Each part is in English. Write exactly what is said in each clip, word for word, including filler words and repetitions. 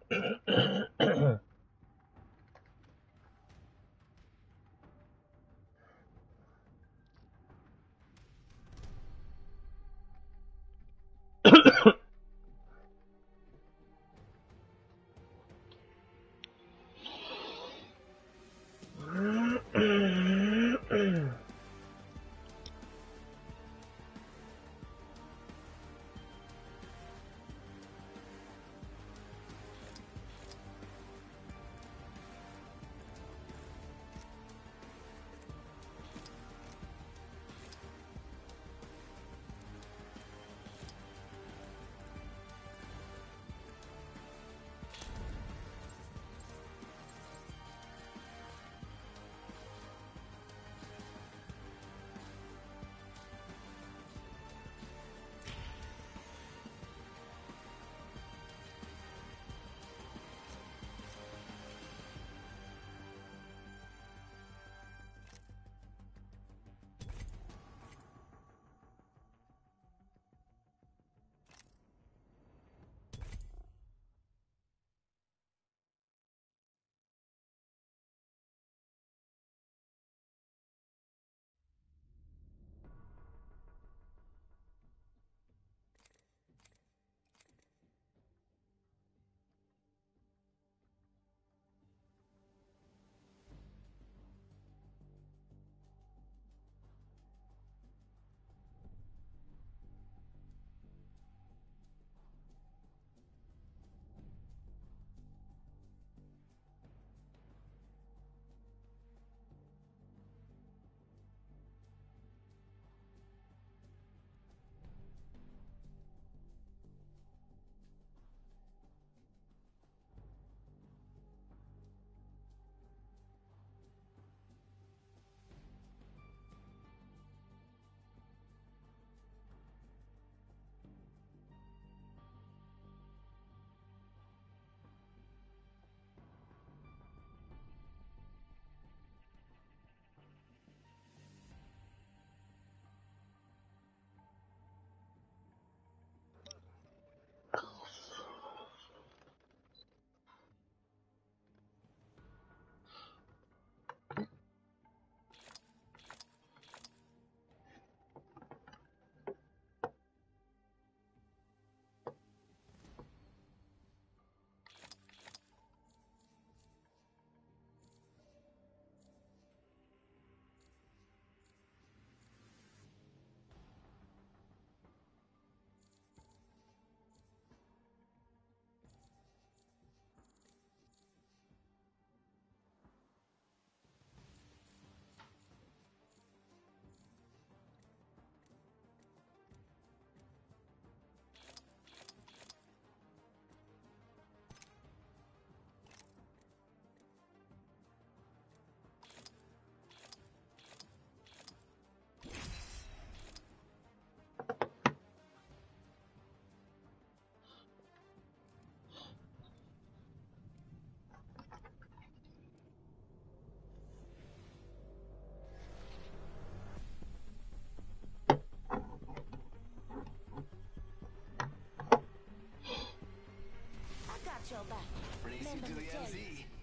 Your back. Race you to the M Z.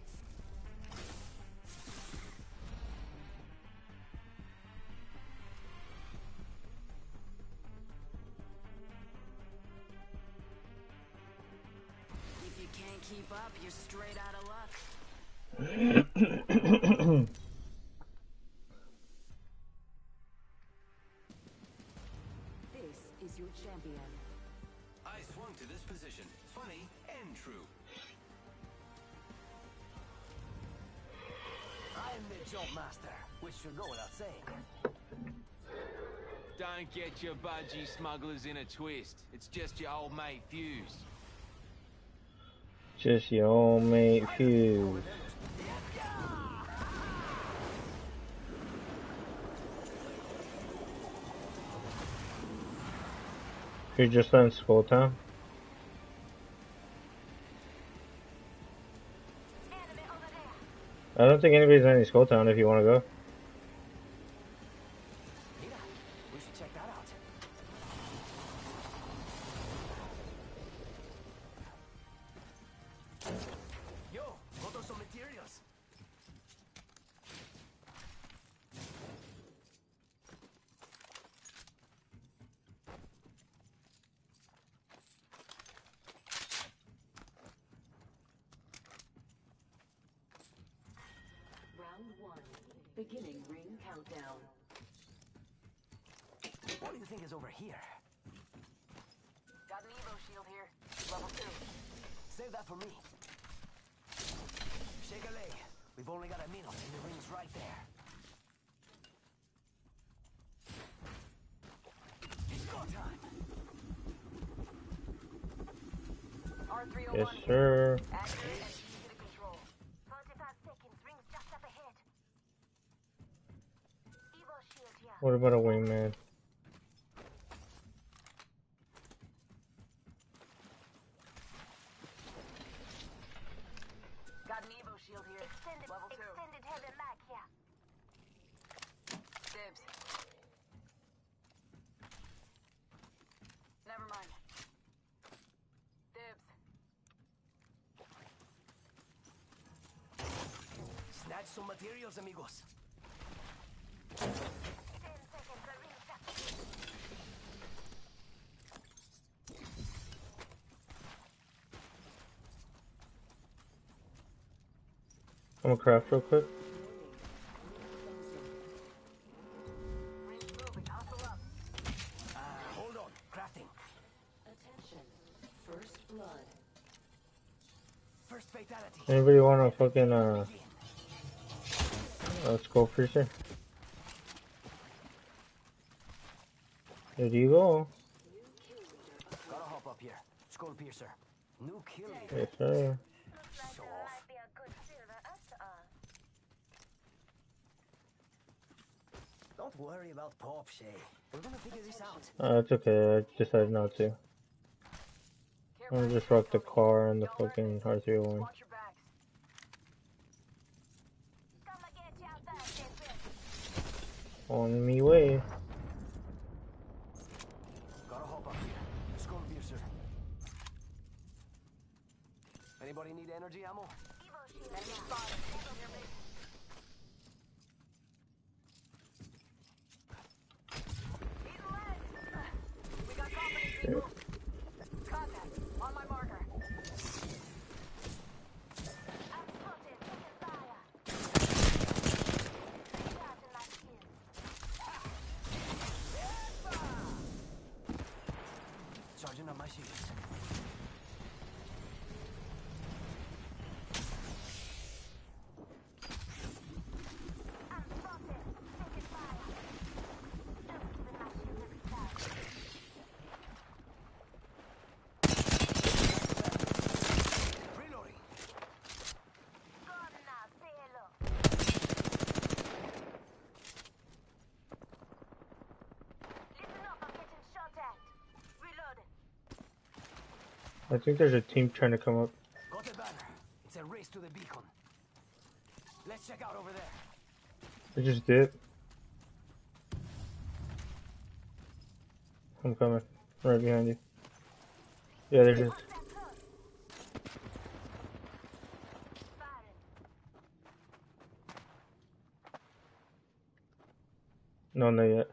If you can't keep up, you're straight out of luck. This is your champion. I swung to this position. Funny and true. I'm the job master, which should go without saying. Don't get your budgie smugglers in a twist. It's just your old mate Fuse. Just your old mate Fuse. You're just on Skull Town? I don't think anybody's on Skull Town if you want to go. Mira, we should check that out. Beginning ring countdown. What do you think is over here? Got an Evo shield here. Level two. Save that for me. Shake a leg. We've only got a minute and the ring's right there. It's go time. R three oh Yes, one. sir. Accurate and easy to control. forty-five seconds, rings just up ahead. Evo shield here. What about a wingman? Got an Evo shield here. Extended, Level two. extended heavy mag here. Dibs. Never mind. Dibs. Snatch some materials, amigos. Ten seconds, the ring just I'm gonna craft real quick. Ring's moving. Hustle up. Uh, hold on. Crafting. Attention. First blood. First fatality. Anybody want a fucking uh, uh skull piercer? There you go. Gotta hop up here. Skull piercer. New kill leader. Yes, sir. looks like there might be a good silver after all. Don't worry about Pop, Shay. We're gonna figure this out. Uh, it's okay. I decided not to. I'm gonna just rock the car and the fucking R three oh one. Watch your backs. Come and get you out there, Sheffield. On me way. Gotta hop up here. Skull piercer. Anybody need energy ammo? Evo shield Enemy here. spotted. Near me. He's alive. We got company. People. Contact. On my marker. I'm spotted, taking fire. Shot in my skin. Charging on my shields. I'm spotted, taking fire. Just giving my shield a recharge. Reloading. Gone now, say hello. Listen up, I'm getting shot at. Reloading. I think there's a team trying to come up. Got a banner. It's a race to the beacon. Let's check out over there. They just did. I'm coming. Right behind you. Yeah, they're just. What's that close? Firing. No, not yet.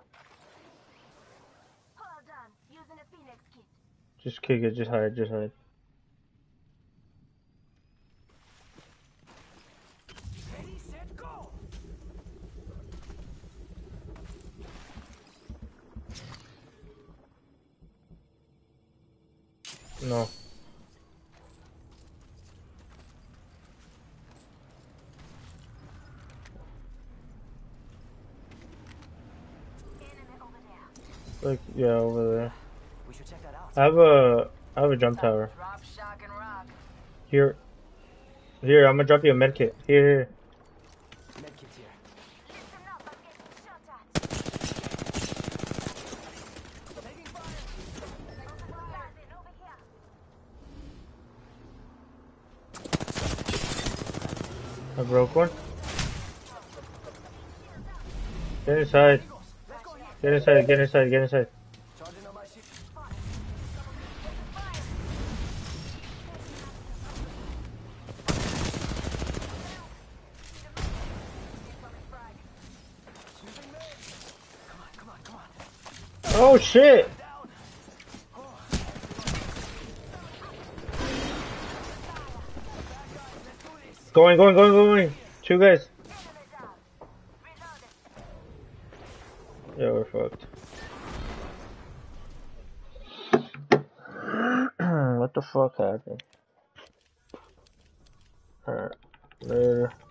Hold on, using a Phoenix kit. Just kick it. Just hide. Just hide. Ready, set, go! No. Enemy over there. Like, yeah, over there. We should check that out. I have a. I have a jump tower. Drop, shock, and rock. Here. Here, I'm gonna drop you a med kit. Here, here. Medkit here. Listen up, I'm getting shot at. Taking fire! Overwhelming, over here. I broke one. Get inside. Let's go here. Get inside. Get inside. Get inside. Charging on my shield. Using med. Come on, come on, come on. Oh shit! Down. Going, going, going, going. Two guys. Enemy down. Reloading. Yeah, we're fucked. What the fuck happened? Alright, later.